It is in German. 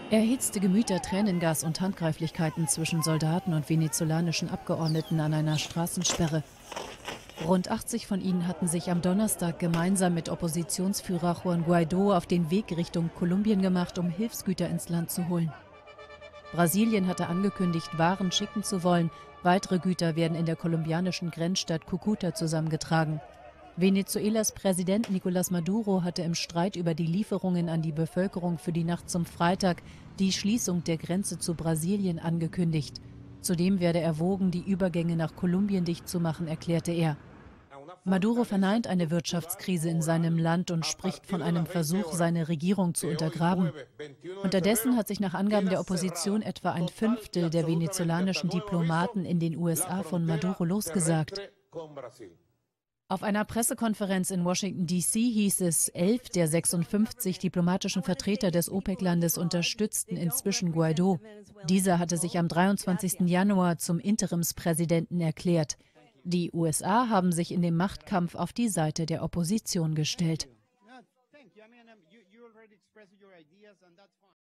Erhitzte Gemüter, Tränengas und Handgreiflichkeiten zwischen Soldaten und venezolanischen Abgeordneten an einer Straßensperre. Rund 80 von ihnen hatten sich am Donnerstag gemeinsam mit Oppositionsführer Juan Guaidó auf den Weg Richtung Kolumbien gemacht, um Hilfsgüter ins Land zu holen. Brasilien hatte angekündigt, Waren schicken zu wollen. Weitere Güter werden in der kolumbianischen Grenzstadt Cúcuta zusammengetragen. Venezuelas Präsident Nicolás Maduro hatte im Streit über die Lieferungen an die Bevölkerung für die Nacht zum Freitag die Schließung der Grenze zu Brasilien angekündigt. Zudem werde erwogen, die Übergänge nach Kolumbien dicht zu machen, erklärte er. Maduro verneint eine Wirtschaftskrise in seinem Land und spricht von einem Versuch, seine Regierung zu untergraben. Unterdessen hat sich nach Angaben der Opposition etwa ein Fünftel der venezolanischen Diplomaten in den USA von Maduro losgesagt. Auf einer Pressekonferenz in Washington, D.C. hieß es, 11 der 56 diplomatischen Vertreter des OPEC-Landes unterstützten inzwischen Guaidó. Dieser hatte sich am 23. Januar zum Interimspräsidenten erklärt. Die USA haben sich in dem Machtkampf auf die Seite der Opposition gestellt.